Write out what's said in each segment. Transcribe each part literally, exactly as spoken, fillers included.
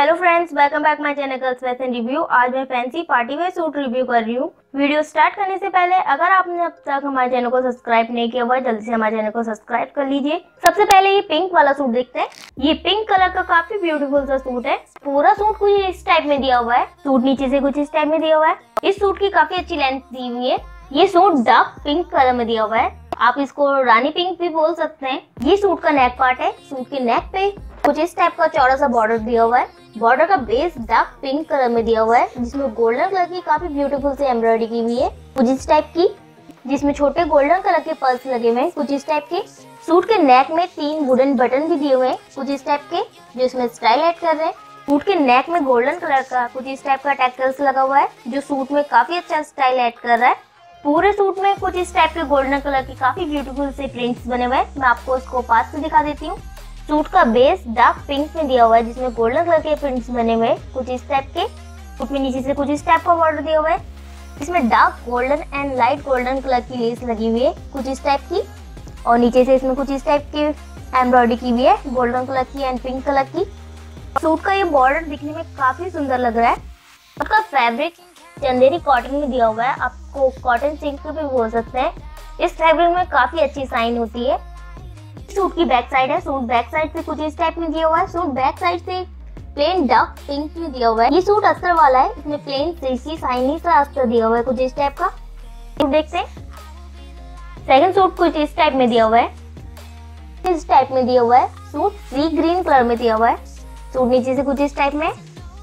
Hello friends, welcome back my channel girls fashion review. आज मैं fancy party wear suit review कर रही हूँ। वीडियो स्टार्ट करने से पहले अगर आपने अब तक हमारे चैनल को सब्सक्राइब नहीं किया हुआ है, जल्दी से हमारे चैनल को सब्सक्राइब कर लीजिए। सबसे पहले ये पिंक वाला सूट देखते हैं। ये पिंक कलर का काफी ब्यूटीफुल सा सूट है। पूरा सूट कुछ इस टाइप में दिया हुआ है, सूट नीचे से कुछ इस टाइप में दिया हुआ है। इस सूट की काफी अच्छी लेंथ दी हुई है। ये सूट डार्क पिंक कलर में दिया हुआ है, आप इसको रानी पिंक भी बोल सकते हैं। ये सूट का नेक पार्ट है। सूट के नेक पे कुछ इस टाइप का चौड़ा सा बॉर्डर दिया हुआ है। बॉर्डर का बेस डार्क पिंक कलर में दिया हुआ है, जिसमें गोल्डन कलर की काफी ब्यूटीफुल सी एम्ब्रॉयडरी की हुई है कुछ इस टाइप की, जिसमें छोटे गोल्डन कलर के पर्ल्स लगे हुए हैं कुछ इस टाइप के। सूट के नेक में तीन वुडन बटन भी दिए हुए हैं कुछ इस टाइप के, जो इसमें स्टाइल ऐड कर रहे हैं। सूट के नेक में गोल्डन कलर का कुछ इस टाइप का टैक्सल्स लगा हुआ है, जो सूट में काफी अच्छा स्टाइल ऐड कर रहा है। पूरे सूट में कुछ इस टाइप के गोल्डन कलर के काफी ब्यूटीफुल से प्रिंट्स बने हुए हैं। मैं आपको इसको पास से दिखा देती हूँ। सूट का बेस डार्क पिंक में दिया हुआ है, जिसमें गोल्डन कलर के प्रिंट्स बने हुए हैं कुछ इस टाइप के। सूट में नीचे से कुछ इस टाइप का बॉर्डर दिया हुआ है, इसमें dark golden and light golden colour की लेस लगी हुई है कुछ इस टाइप की, और नीचे से इसमें कुछ इस टाइप की एम्ब्रॉयडरी की हुई है गोल्डन कलर की एंड पिंक कलर की। सूट का ये बॉर्डर दिखने में काफी सुंदर लग रहा है। उसका फैब्रिक चंदेरी कॉटन में दिया हुआ है, आपको कॉटन सिल्क भी बोल सकते हैं। इस फैब्रिक में काफी अच्छी साइन होती है। सूट की बैक साइड है। सूट बैक साइड से कुछ इस टाइप में दिया हुआ है। सूट बैक साइड से प्लेन डार्क पिंक में दिया हुआ है। ये सूट अस्तर वाला है, इसमें प्लेन सिल्की शाइनी सा अस्तर दिया हुआ है कुछ इस टाइप का। सूट देखते हैं। सेकंड सूट कुछ इस टाइप में दिया हुआ है, इस टाइप में दिया हुआ है। सूट सी ग्रीन कलर में दिया हुआ है। सूट नीचे से कुछ इस टाइप में।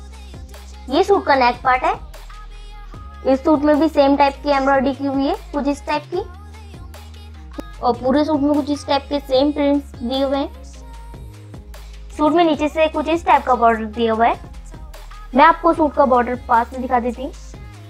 ये सूट का नेक पार्ट है। इस सूट में भी सेम टाइप की एम्ब्रॉयडरी की हुई है कुछ इस टाइप की, और पूरे सूट में कुछ इस टाइप के सेम प्रिंट्स दिए हुए हैं। सूट में नीचे से कुछ इस टाइप का बॉर्डर दिया हुआ है। मैं आपको सूट का बॉर्डर पास से दिखा देती हूँ।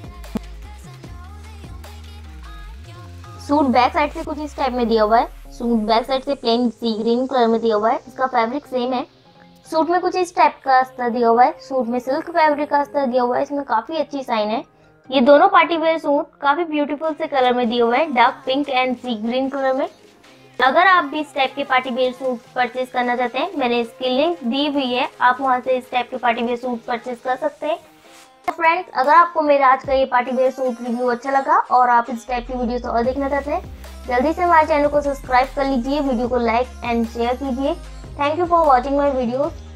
सूट बैक साइड से कुछ इस टाइप में दिया हुआ है। सूट बैक साइड से प्लेन सी ग्रीन कलर में दिया हुआ है। इसका फैब्रिक सेम है। सूट में कुछ इस टाइप का अस्तर दिया हुआ है। सूट में सिल्क फैब्रिक का अस्तर दिया हुआ है, इसमें काफी अच्छी साइन है। ये दोनों पार्टी वेयर सूट काफी ब्यूटीफुल से कलर में दिए हुए हैं, dark pink and sea green colour में। अगर आप भी इस टाइप के पार्टी वेयर सूट परचेज करना चाहते हैं, मैंने इसकी लिंक दी हुई है, आप वहां से इस टाइप के पार्टी वेयर सूट परचेज कर सकते हैं। तो फ्रेंड्स, अगर आपको मेरा आज का ये पार्टी वेयर सूट रिव्यू अच्छा लगा और आप इस टाइप की वीडियोस और देखना चाहते हैं, जल्दी से हमारे चैनल को सब्सक्राइब कर लीजिए, वीडियो को लाइक एंड शेयर कीजिए। Thank you for watching my video.